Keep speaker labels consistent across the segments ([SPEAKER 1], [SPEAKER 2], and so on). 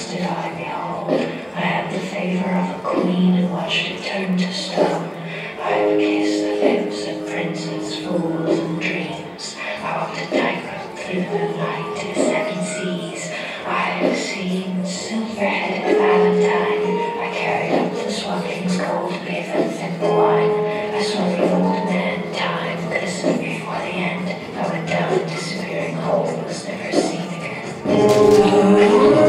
[SPEAKER 1] else did I behold? I had the favor of a queen and watched it turn to stone. I have kissed the lips of princes, fools, and dreams. I walked a tightrope through the moonlight to the seven seas. I have seen silver-headed Valentine. I carried up the swamping's cold beef and simple wine. I saw the old man, time, kissing before the end. I went down a disappearing hole, was never seen again.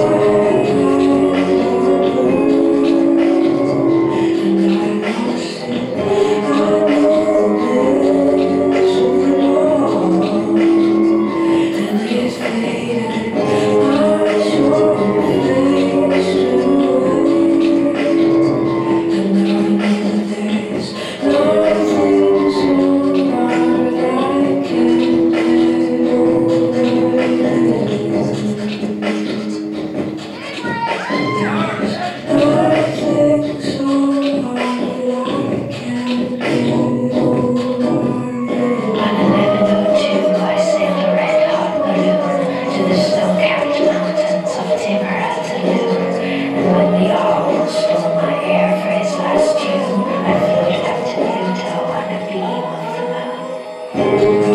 [SPEAKER 1] Thank you.